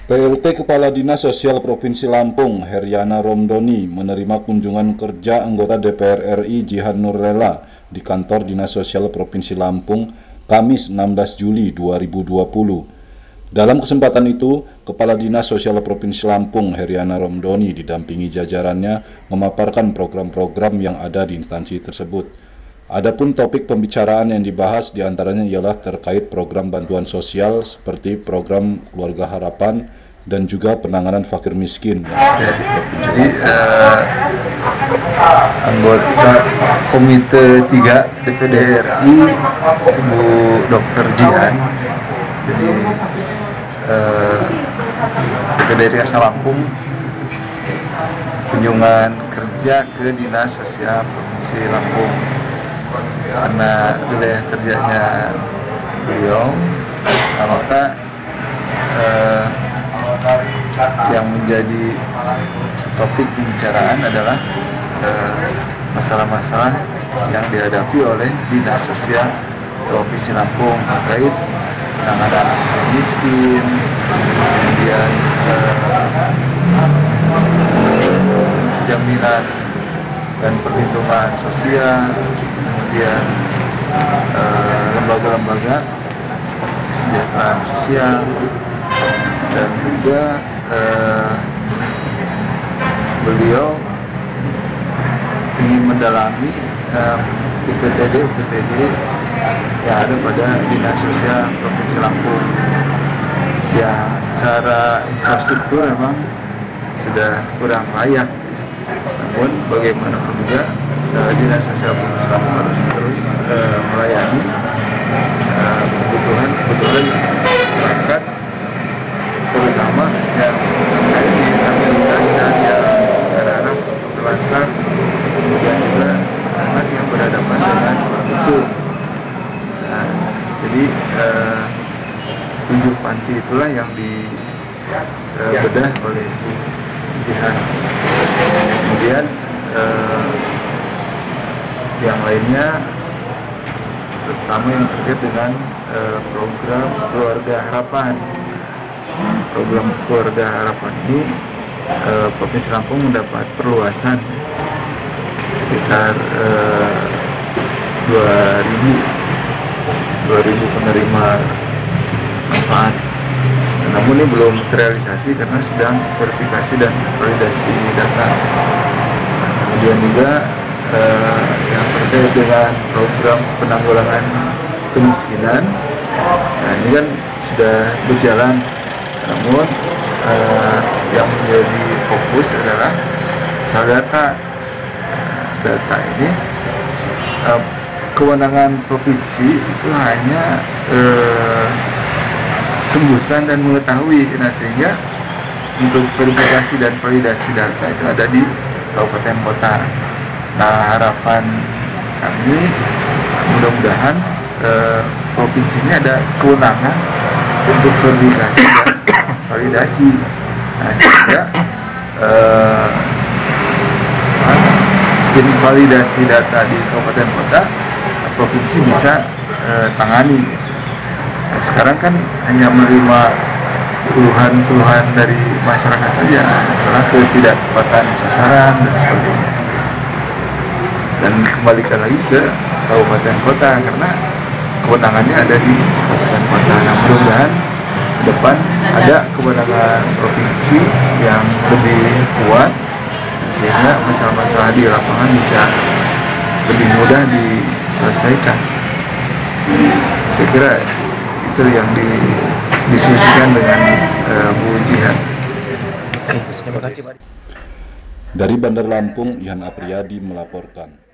PLT Kepala Dinas Sosial Provinsi Lampung, Heriana Romdoni, menerima kunjungan kerja anggota DPR RI Jihan Nurlela di kantor Dinas Sosial Provinsi Lampung, Kamis 16 Juli 2020. Dalam kesempatan itu, Kepala Dinas Sosial Provinsi Lampung, Heriana Romdoni, didampingi jajarannya memaparkan program-program yang ada di instansi tersebut. Adapun topik pembicaraan yang dibahas diantaranya ialah terkait program bantuan sosial seperti program Keluarga Harapan dan juga penanganan fakir miskin. Jadi anggota Komite 3 DPD RI Bu Dr. Jihan, jadi DPD RI asal Lampung, kunjungan kerja ke Dinas Sosial Provinsi Lampung karena wilayah kerjanya beliau, maka yang menjadi topik pembicaraan adalah masalah-masalah yang dihadapi oleh Dinas Sosial Provinsi Lampung terkait penanganan miskin, kemudian jaminan dan perlindungan sosial, kemudian lembaga-lembaga kesejahteraan sosial, dan juga beliau ingin mendalami UPTD yang ada pada Dinas Sosial Provinsi Lampung yang secara infrastruktur memang sudah kurang layak. Namun bagaimanapun juga Dinas Sosial Provinsi Lampung harus terus melayani kebutuhan masyarakat, terutama yang terkait disabilitas dan yang anak-anak terlantar, kemudian juga anak yang berhadapan dengan itu. Nah, jadi 7 panti itulah yang dibedah oleh Bu Jihan. Kemudian yang lainnya terutama yang terkait dengan program Keluarga Harapan. Program Keluarga Harapan ini Provinsi Lampung mendapat perluasan sekitar 2.000 penerima manfaat. Namun ini belum terrealisasi karena sedang verifikasi dan validasi data. Kemudian juga yang terkait dengan program penanggulangan kemiskinan, nah ini kan sudah berjalan. Namun yang menjadi fokus adalah soal data. Data ini kewenangan provinsi itu hanya tembusan dan mengetahui, nah sehingga untuk verifikasi dan validasi data itu ada di kabupaten kota. Nah, harapan kami mudah-mudahan provinsi ini ada kewenangan untuk verifikasi dan validasi, nah sehingga validasi data di kabupaten kota provinsi bisa tangani. Nah, sekarang kan hanya menerima keluhan dari masyarakat saja masalah ketidaktepatan sasaran dan sebagainya, dan kembalikan lagi ke kabupaten kota karena kewenangannya ada di kabupaten kota. Nah, mudah-mudahan ke depan ada kewenangan provinsi yang lebih kuat sehingga masalah-masalah di lapangan bisa lebih mudah diselesaikan. Saya kira itu yang didiskusikan dengan Bu Jihan. Dari Bandar Lampung, Ihan Apriyadi melaporkan.